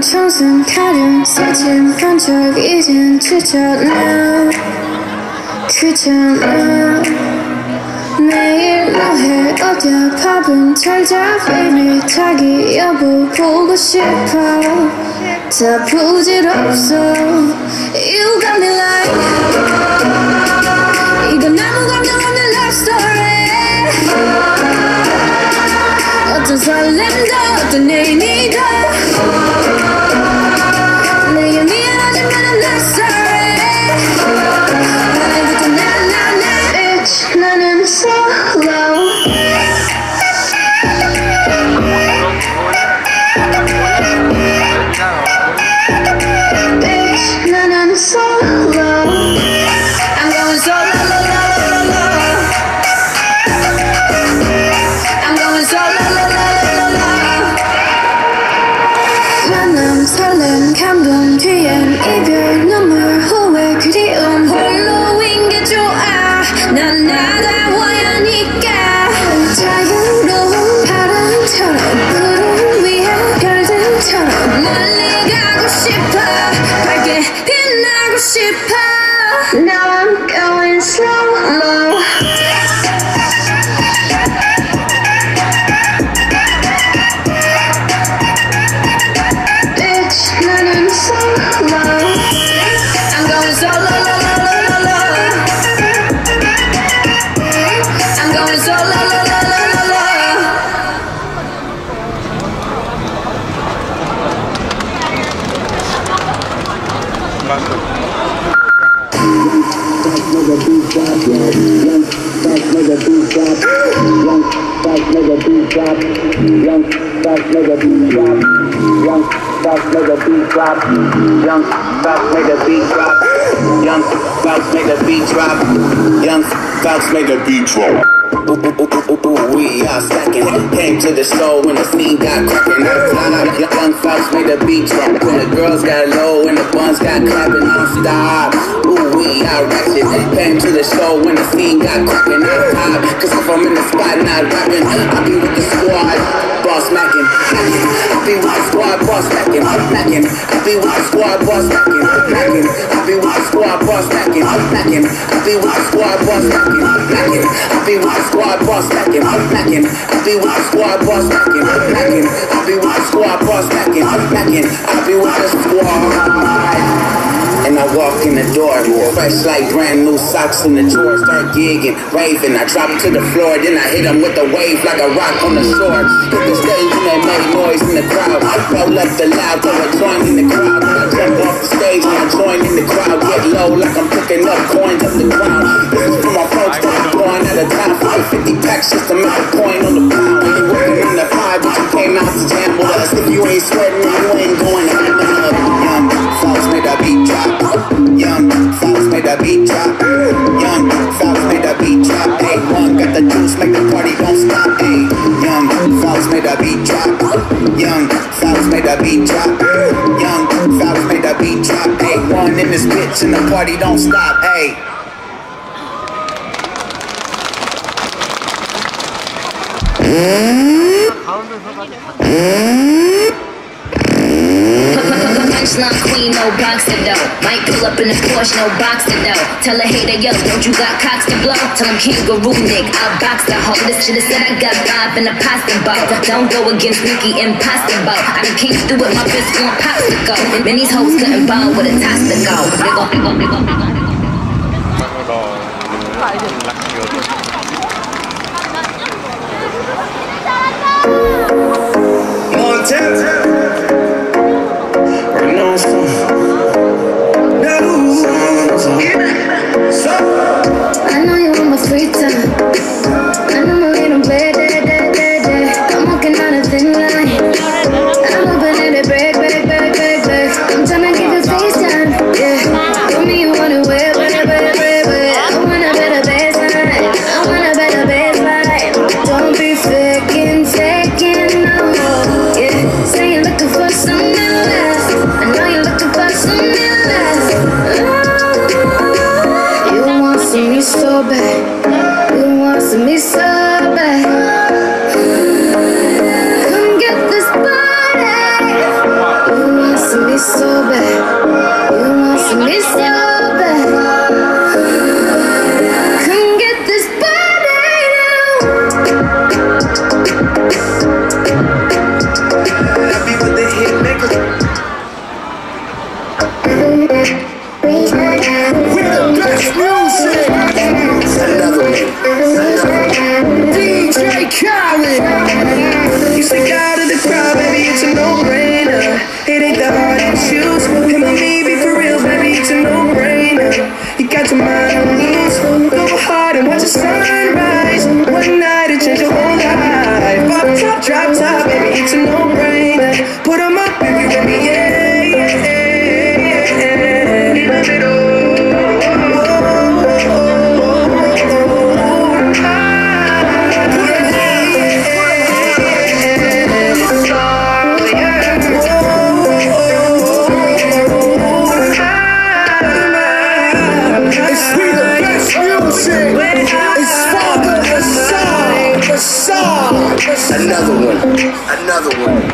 청순 가련 새침 간적 이젠 지쳤나 귀찮아 내일 뭐해 어디야 밥은 잘자 baby 자기 여보 보고 싶어 다 부질없어 You got me like 이건 아무 감정 없는 love story 어떤 설렘도 어떤 의미도 내게 미안하지만 I'm not sorry 오늘부터 나 bitch 나는 solo bitch 나는 solo I'm going solo I'm going solo 만남 설렘 감동 뒤엔 이별 눈물 후회 그리움 홀로인 게 좋아 난 나다워야 하니까 자유로운 바람처럼 구름 위에 별들처럼 멀리 가고 싶어 밝게 빛나고 싶어 Now I'm going slow 나는 solo I'm going solo I'm going solo Young Fox make a beat drop. Young Fox make a beat drop. Young Fox make a beat drop. Young Fox make a beat drop. We are stacking. Came to the show when the scene got cracking. Young Fox made a beat drop. When the girls got low and the buns got clapping non-stop. We are ratchet. Came to the show when the scene got cracking. Cause if I'm in the spot not rapping, I'll be with the squad, boss macking. I'll be with the squad, boss macking. I'll be with the squad, boss macking. I'll be with the squad, boss macking. I'll be with the squad, boss macking. I'll be with the squad, boss macking. I'll be with the squad, boss macking. I'll be with the squad, boss macking. I'll be with the squad. And I walk in the door, fresh like brand new socks in the drawer. Start gigging, raving, I drop to the floor. Then I hit them with a wave like a rock on the shore. Hit the stage and they make noise in the crowd. Roll up the loud, throw a joint in the crowd. I jump off the stage and I join in the crowd. Get low like I'm picking up coins up the ground. This is for my folks that are going out of town. 50 packs just to make a point on the pound. When you working in the 5, but you came out to jam with us. If you ain't sweating, you ain't going to have enough. Young Fox made that beat drop. Young Fox made that beat drop. Young Fox made that beat drop. Hey, one got the juice, make the party don't stop. Hey, Young Fox made that beat drop. Young Fox made that beat drop. Young Fox made that beat drop. Hey, one in this bitch and the party don't stop. Hey. Punchline queen, no boxer though. Might pull up in a Porsche, no boxer though. Tell a hater, yo, don't you got cocks to blow? Tell him kangaroo Nick, I'll box the hoe. This shit is said I got 5 in a pasta bowl. Don't go against Ricky Impossible. I done came through with my fist on popsicle. And these hoes couldn't ball with a toss to go. I know you want my free time. I know we don't play that. I'm walking on a thin line. I'm hoping that it break. I'm tryna give you FaceTime. Yeah, tell me you wanna wear. I want a better baseline. Don't be faking no more. Yeah, saying look so bad. You want some me so bad. Come get this body now. Happy with the hit maker. With the best music. Another one. DJ Khaled. You stick out of the crowd, baby, it's a no-brainer. It ain't that hard to choose. Him or me, be for real, baby, it's a no-brainer. You got your mind on loose. Go hard and watch the sunrise. One night and change your whole life. Up top, drop top, baby, it's a no-brainer. Put 'em up if you with me, yeah, yeah, yeah, yeah. In the middle. Another one, another one.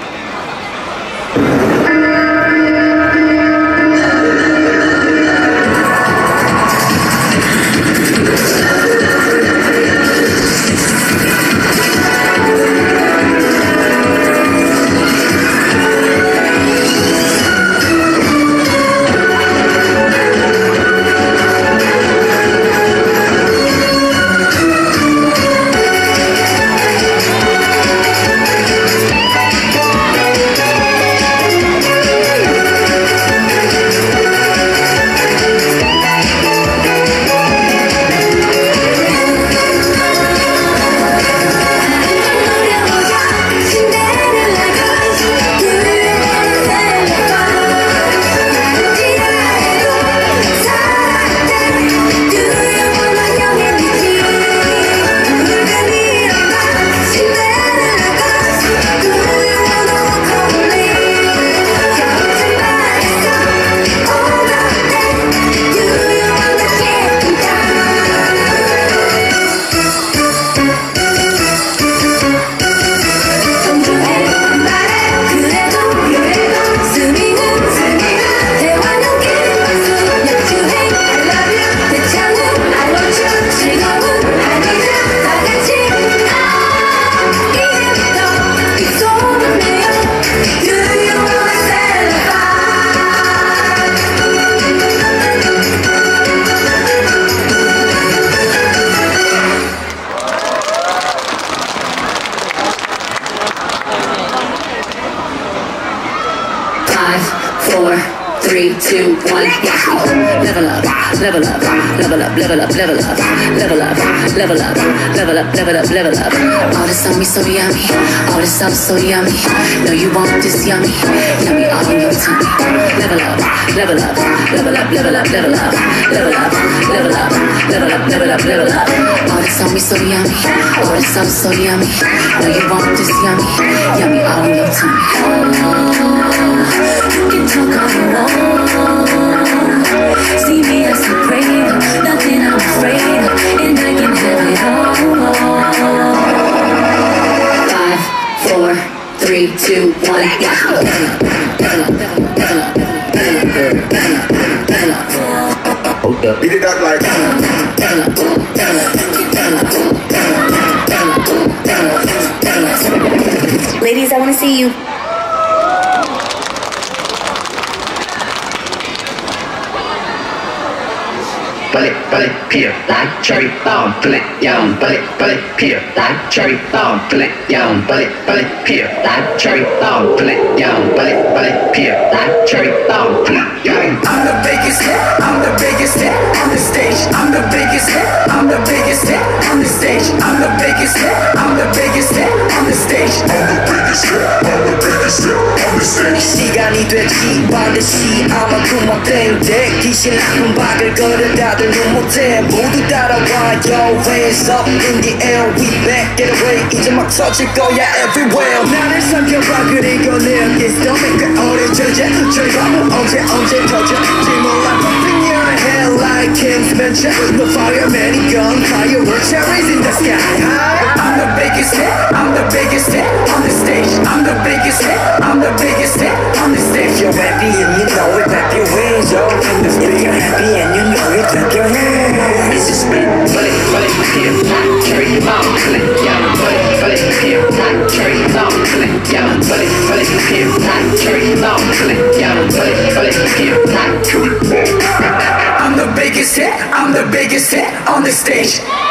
Level up, level up, level up, level up, level up, level up, level up, level up, level up. All this on me so yummy, all this stuff so yummy. No, you want this yummy, yummy all in your tummy. Level up, level up, level up, level up, level up, level up, level up, level up, level up, level up. All this on me so yummy, all this stuff so yummy. No, you want this yummy, yummy all in your tummy. You can talk all you want. See me as a prayer, nothing I'm afraid of, and I can have it all. 5, 4, 3, 2, 1, yeah. Hold up. Beat it up like. Ladies, I want to see you. Bullet, peel, like cherry bomb, bullet, yum, bullet, peel, like cherry bomb, bullet, yum, bullet, peel, like cherry bomb, bullet, yum, bullet, peel, like cherry bomb, bullet, yum. I'm the biggest hit, I'm the biggest hit on the stage. I'm the biggest hit, I'm the biggest hit on the stage. I'm the biggest hit, I'm the biggest hit on the stage. I'm the biggest hit, I'm the biggest hit on the stage. 시간이 됐지 반드시 아마 그만 땡땡 귀신 나쁜 박을 걸어 다들 눈 못해 모두 따라와요 Hands up in the air we back get away 이제 막 터질 거야 everywhere 나를 삼켜봐 그리고 내 어깨 stomach 오래전에 즐거움 언제 터질지 몰라 Popping your head like King's Mansion The fireman gun fireworks cherries in the sky I'm the biggest hit, I'm the biggest hit on the stage I'm the biggest hit, I'm the biggest hit on the stage you're happy and you know it, clap your hands, yo. If you're happy and you know it, clap your hands. It's a split, bullet, bullet, peel, hot cherry bomb, bullet, young, bullet, bullet, peel, hot cherry bomb, bullet, young, bullet, bullet, peel, hot cherry bomb, bullet, young, bullet, bullet, peel, hot cherry bomb. I'm the biggest hit, I'm the biggest hit on the stage.